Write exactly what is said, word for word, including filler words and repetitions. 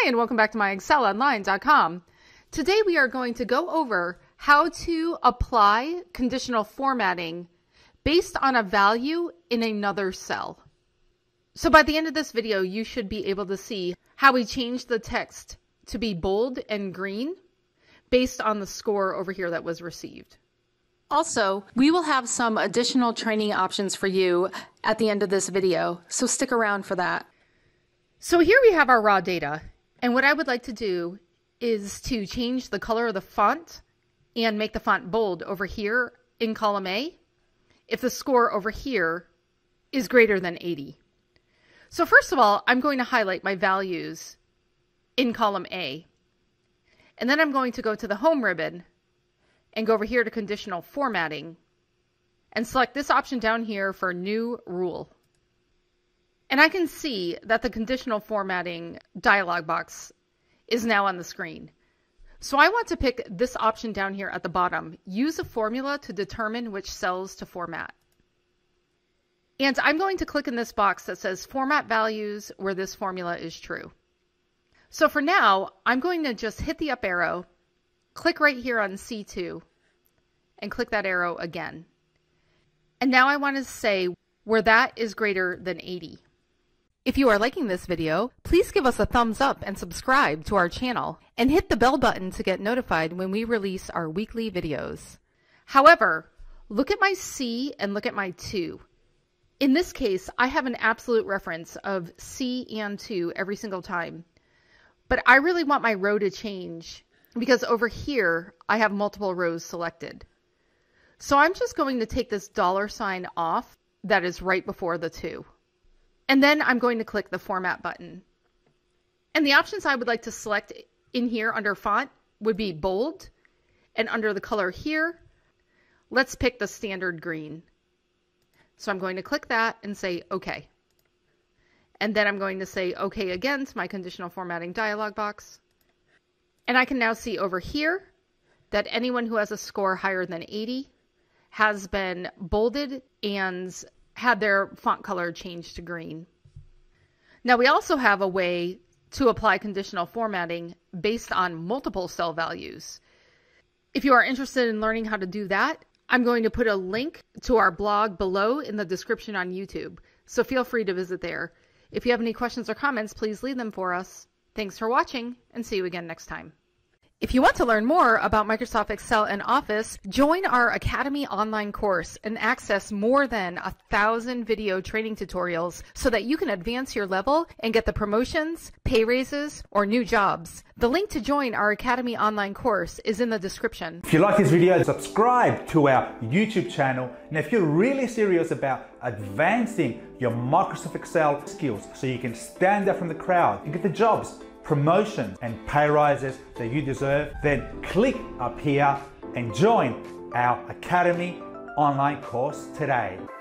Hi, and welcome back to My Excel Online dot com. Today we are going to go over how to apply conditional formatting based on a value in another cell. So by the end of this video, you should be able to see how we changed the text to be bold and green based on the score over here that was received. Also, we will have some additional training options for you at the end of this video, so stick around for that. So here we have our raw data, and what I would like to do is to change the color of the font and make the font bold over here in column A if the score over here is greater than eighty. So first of all, I'm going to highlight my values in column A, and then I'm going to go to the Home ribbon and go over here to Conditional Formatting and select this option down here for New Rule. And I can see that the Conditional Formatting dialog box is now on the screen. So I want to pick this option down here at the bottom, Use a formula to determine which cells to format. And I'm going to click in this box that says Format Values where this formula is true. So for now, I'm going to just hit the up arrow, click right here on C two, and click that arrow again. And now I want to say where that is greater than eighty. If you are liking this video, please give us a thumbs up and subscribe to our channel, and hit the bell button to get notified when we release our weekly videos. However, look at my C and look at my two. In this case, I have an absolute reference of C and two every single time, but I really want my row to change because over here I have multiple rows selected. So I'm just going to take this dollar sign off that is right before the two. And then I'm going to click the Format button. And the options I would like to select in here under Font would be Bold, and under the color here, let's pick the standard green. So I'm going to click that and say OK. And then I'm going to say OK again to my Conditional Formatting dialog box. And I can now see over here that anyone who has a score higher than eighty has been bolded and had their font color changed to green. Now we also have a way to apply conditional formatting based on multiple cell values. If you are interested in learning how to do that, I'm going to put a link to our blog below in the description on YouTube, so feel free to visit there. If you have any questions or comments, please leave them for us. Thanks for watching, and see you again next time. If you want to learn more about Microsoft Excel and Office, join our Academy online course and access more than a thousand video training tutorials so that you can advance your level and get the promotions, pay raises, or new jobs. The link to join our Academy online course is in the description. If you like this video, subscribe to our YouTube channel. And if you're really serious about advancing your Microsoft Excel skills so you can stand out from the crowd and get the jobs, promotions and pay rises that you deserve, then click up here and join our Academy online course today.